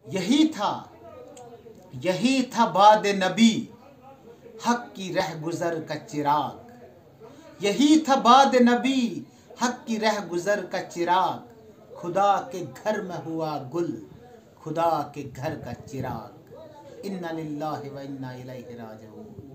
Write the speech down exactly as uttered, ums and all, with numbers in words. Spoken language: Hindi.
यही था यही था बाद नबी हक की रह गुजर का चिराग। यही था बाद नबी हक की रह गुजर का चिराग। खुदा के घर में हुआ गुल, खुदा के घर का चिराग। इन्ना लिल्लाहि व इन्ना इलैहि राजिऊन।